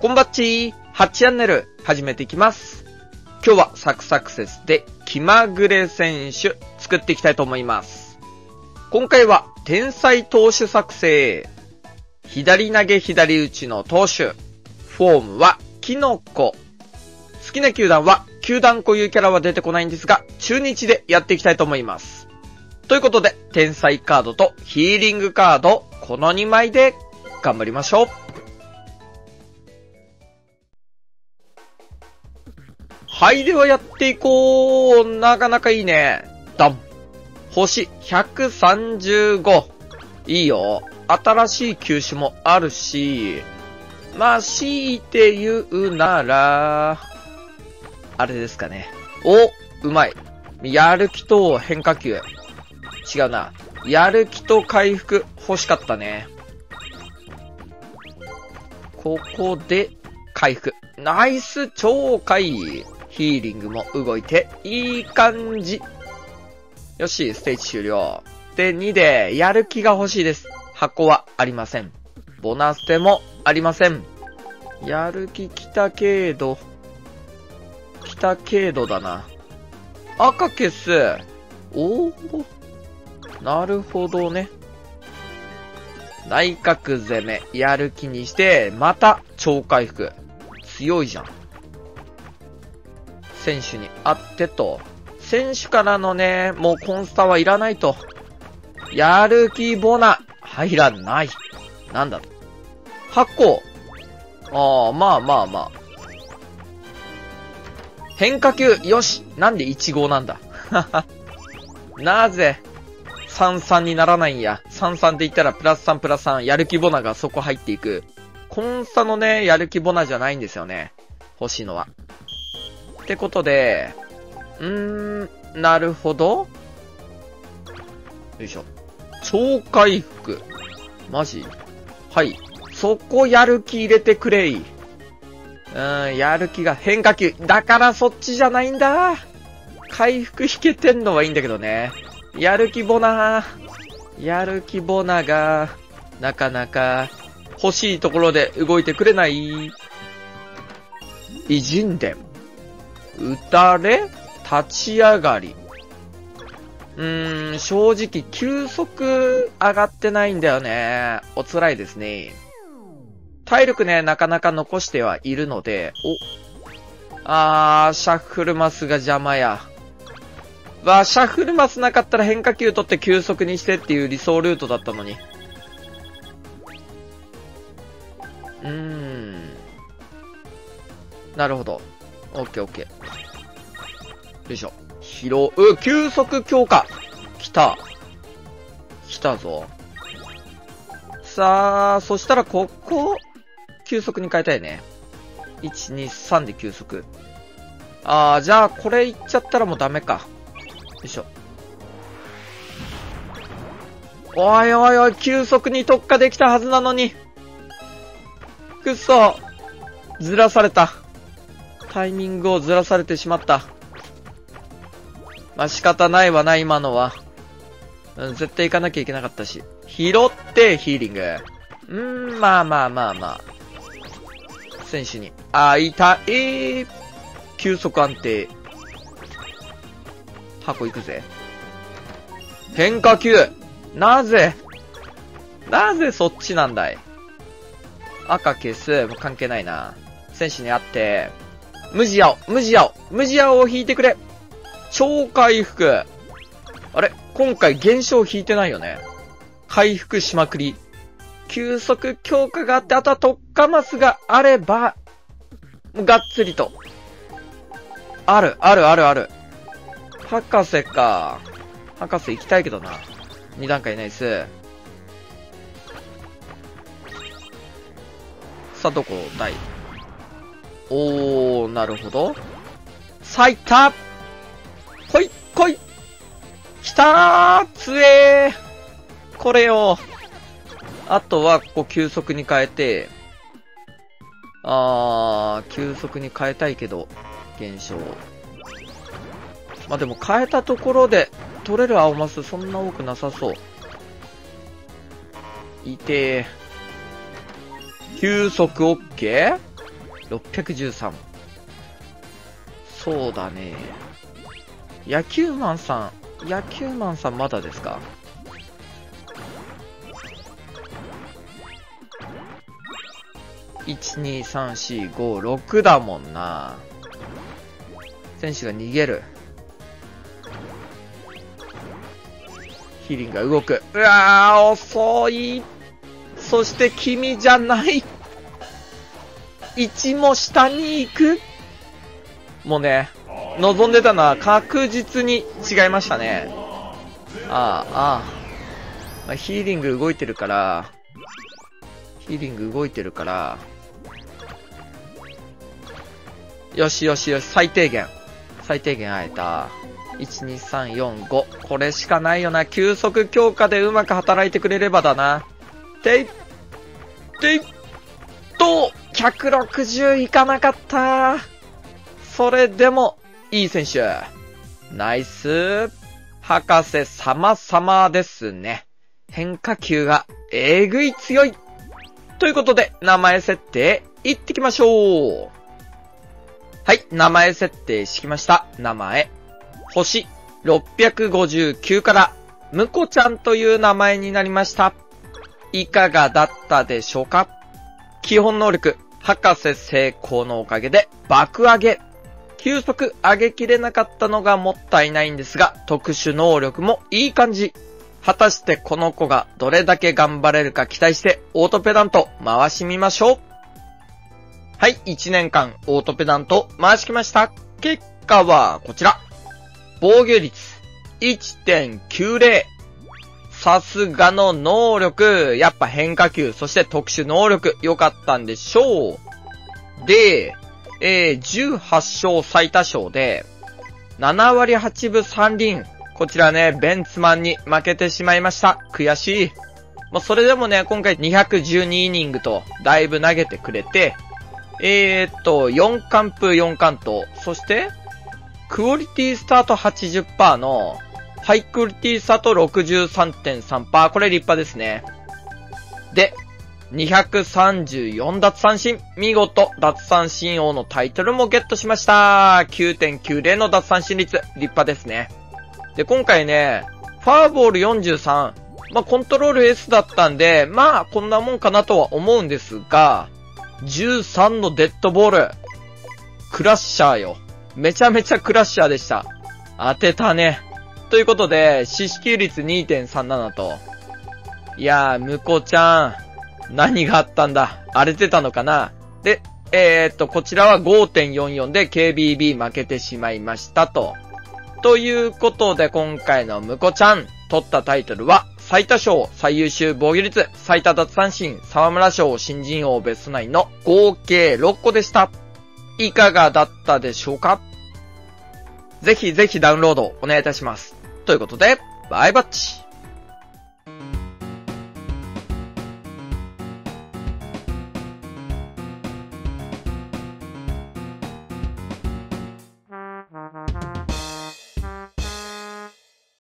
こんばっちー、8チャンネル始めていきます。今日はサクサクセスで気まぐれ選手作っていきたいと思います。今回は天才投手作成。左投げ左打ちの投手。フォームはキノコ。好きな球団は球団固有キャラは出てこないんですが、中日でやっていきたいと思います。ということで、天才カードとヒーリングカード、この2枚で頑張りましょう。はい、ではやっていこう。なかなかいいね。ダン。星135。いいよ。新しい球種もあるし、まあ、強いて言うなら、あれですかね。お、うまい。やる気と変化球。違うな。やる気と回復欲しかったね。ここで回復。ナイス超回。ヒーリングも動いていい感じ。よし、ステージ終了。で、2でやる気が欲しいです。箱はありません。ボナステもありません。やる気来たけどだな。赤消す。おー。なるほどね。内角攻め、やる気にして、また超回復。強いじゃん。選手にあってと。選手からのね、もうコンスタはいらないと。やる気ボナ、入らない。なんだと。8個。まあ。変化球、よし。なんで1号なんだ。なぜ、33にならないんや。33って言ったらプラス3プラス3、やる気ボナがそこ入っていく。コンスタのね、やる気ボナじゃないんですよね。欲しいのは。ってことで、なるほど。よいしょ。超回復。マジ？はい。そこやる気入れてくれい。やる気が変化球。だからそっちじゃないんだ。回復引けてんのはいいんだけどね。やる気ボナが、なかなか欲しいところで動いてくれない。偉人伝。打たれ立ち上がり。正直、球速上がってないんだよね。お辛いですね。体力ね、なかなか残してはいるので、シャッフルマスが邪魔や。シャッフルマスなかったら変化球取って球速にしてっていう理想ルートだったのに。なるほど。オッケー。よいしょ。球速強化。来たぞ。さあ、そしたらここ、球速に変えたいね。1、2、3で球速。じゃあこれいっちゃったらもうダメか。よいしょ。おい、球速に特化できたはずなのに。くっそ。ずらされた。タイミングをずらされてしまった。仕方ないわな、今のは。絶対行かなきゃいけなかったし。拾ってヒーリング。まあ。選手に。痛い。球速安定。箱行くぜ。変化球。なぜそっちなんだい。赤消す。もう関係ないな。選手にあって。無地青を引いてくれ。超回復。あれ今回減少引いてないよね。回復しまくり。球速強化があって、あとは特化マスがあれば、がっつりと。ある。博士か。博士行きたいけどな。2段階ナイス。さあ、どこだい？なるほど。咲いた！来い！来たー！つえー！これよ。あとは、ここ急速に変えて、急速に変えたいけど、減少。でも変えたところで、取れる青マスそんな多くなさそう。いてー。急速 OK？ 613。そうだね。野球マンさんまだですか？1、2、3、4、5、6だもんな。選手が逃げる。ヒーリングが動く。うわー、遅い。そして君じゃない。1も下に行く。もうね、望んでたのは確実に違いましたね。まあ、ヒーリング動いてるから、よしよしよし、最低限会えた。1、2、3、4、5。これしかないよな。急速強化でうまく働いてくれればだな。ていと、160いかなかった。それでも、いい選手。ナイス。博士様々ですね。変化球がえぐい強い。ということで、名前設定、いってきましょう。はい、名前設定しました。名前。星659から、むこちゃんという名前になりました。いかがだったでしょうか？基本能力、博士成功のおかげで爆上げ。急速上げきれなかったのがもったいないんですが、特殊能力もいい感じ。果たしてこの子がどれだけ頑張れるか期待してオートペダント回してみましょう。はい、1年間オートペダント回してきました。結果はこちら。防御率 1.90。さすがの能力、やっぱ変化球、そして特殊能力良かったんでしょう。で、18勝最多勝で、7割8分3厘。こちらね、ベンツマンに負けてしまいました。悔しい。まあ、それでもね、今回212イニングと、だいぶ投げてくれて、4完封4完投、そして、クオリティスタート 80% の、ハイクオリティスタート 63.3%、これ立派ですね。で、234奪三振。見事、奪三振王のタイトルもゲットしました。9.90 の奪三振率。立派ですね。で、今回ね、ファーボール43。まあ、コントロール S だったんで、まあ、こんなもんかなとは思うんですが、13のデッドボール。クラッシャーよ。めちゃめちゃクラッシャーでした。当てたね。ということで、四死球率 2.37 と。いやー、むこちゃん。何があったんだ？荒れてたのかな？で、こちらは 5.44 で KBB 負けてしまいましたと。ということで、今回のむこちゃん、取ったタイトルは、最多勝、最優秀防御率、最多奪三振、沢村賞、新人王ベスト9の合計6個でした。いかがだったでしょうか？ぜひぜひダウンロードお願いいたします。ということで、バイバッチ。